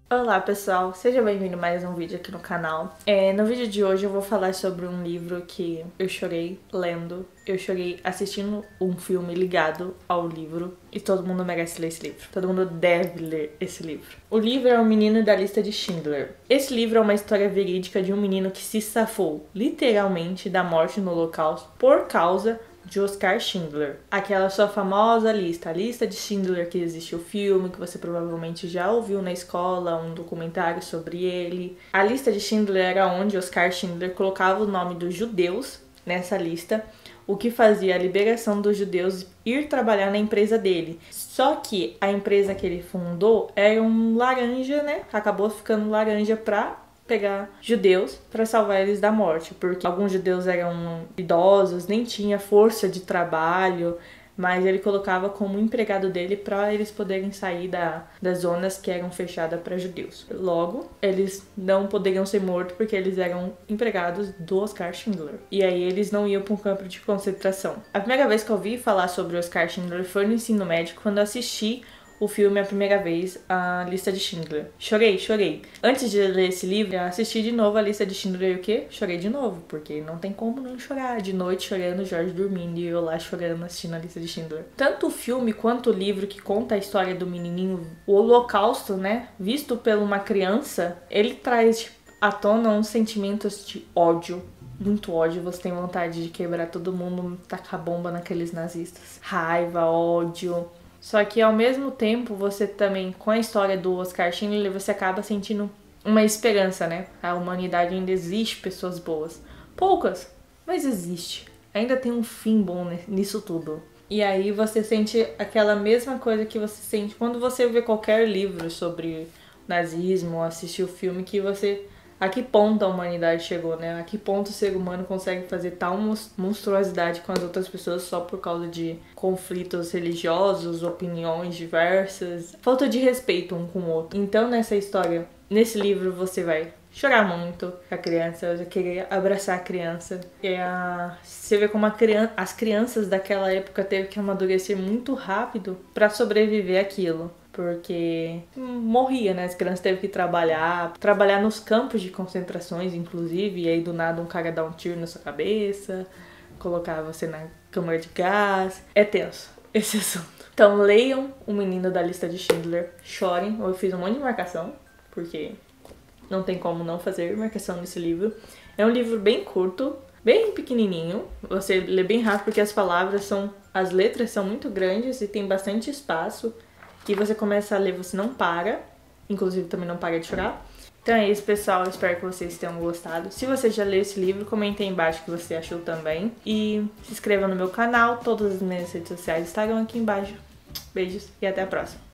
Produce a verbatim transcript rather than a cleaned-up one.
Olá pessoal, seja bem-vindo a mais um vídeo aqui no canal. É, no vídeo de hoje eu vou falar sobre um livro que eu chorei lendo, eu chorei assistindo um filme ligado ao livro e todo mundo merece ler esse livro, todo mundo deve ler esse livro. O livro é O Menino da Lista de Schindler. Esse livro é uma história verídica de um menino que se safou, literalmente, da morte no Holocausto por causa de Oskar Schindler. Aquela sua famosa lista, a lista de Schindler, que existe o filme, que você provavelmente já ouviu na escola, um documentário sobre ele. A lista de Schindler era onde Oskar Schindler colocava o nome dos judeus nessa lista, o que fazia a liberação dos judeus ir trabalhar na empresa dele. Só que a empresa que ele fundou era um laranja, né? Acabou ficando laranja pra pegar judeus para salvar eles da morte, porque alguns judeus eram idosos, nem tinha força de trabalho, mas ele colocava como empregado dele para eles poderem sair da, das zonas que eram fechadas para judeus. Logo, eles não poderiam ser mortos porque eles eram empregados do Oskar Schindler. E aí eles não iam para um campo de concentração. A primeira vez que eu ouvi falar sobre o Oskar Schindler foi no ensino médio, quando eu assisti o filme a primeira vez, A Lista de Schindler. Chorei, chorei. Antes de ler esse livro, eu assisti de novo A Lista de Schindler e o quê? Chorei de novo, porque não tem como não chorar. De noite chorando, Jorge dormindo e eu lá chorando assistindo A Lista de Schindler. Tanto o filme quanto o livro que conta a história do menininho, o Holocausto, né, visto por uma criança, ele traz à tona uns sentimentos de ódio. Muito ódio, você tem vontade de quebrar todo mundo, tacar bomba naqueles nazistas. Raiva, ódio. Só que ao mesmo tempo, você também, com a história do Oskar Schindler, você acaba sentindo uma esperança, né? A humanidade ainda existe pessoas boas. Poucas, mas existe. Ainda tem um fim bom nisso tudo. E aí você sente aquela mesma coisa que você sente quando você vê qualquer livro sobre nazismo, ou assistir o filme, que você... A que ponto a humanidade chegou, né? A que ponto o ser humano consegue fazer tal monstruosidade com as outras pessoas só por causa de conflitos religiosos, opiniões diversas, falta de respeito um com o outro. Então, nessa história, nesse livro, você vai chorar muito com a criança, vai querer abraçar a criança. E a... você vê como a criança... as crianças daquela época teve que amadurecer muito rápido para sobreviver àquilo. Porque morria, né? As crianças teve que trabalhar, trabalhar nos campos de concentrações, inclusive, e aí do nada um cara dá um tiro na sua cabeça, colocar você na câmara de gás. É tenso esse assunto. Então leiam O Menino da Lista de Schindler, chorem. Eu fiz um monte de marcação, porque não tem como não fazer marcação nesse livro. É um livro bem curto, bem pequenininho, você lê bem rápido porque as palavras são, as letras são muito grandes e tem bastante espaço. Que você começa a ler, você não para. Inclusive, também não para de chorar. Então é isso, pessoal. Eu espero que vocês tenham gostado. Se você já leu esse livro, comente aí embaixo o que você achou também. E se inscreva no meu canal. Todas as minhas redes sociais estarão aqui embaixo. Beijos e até a próxima.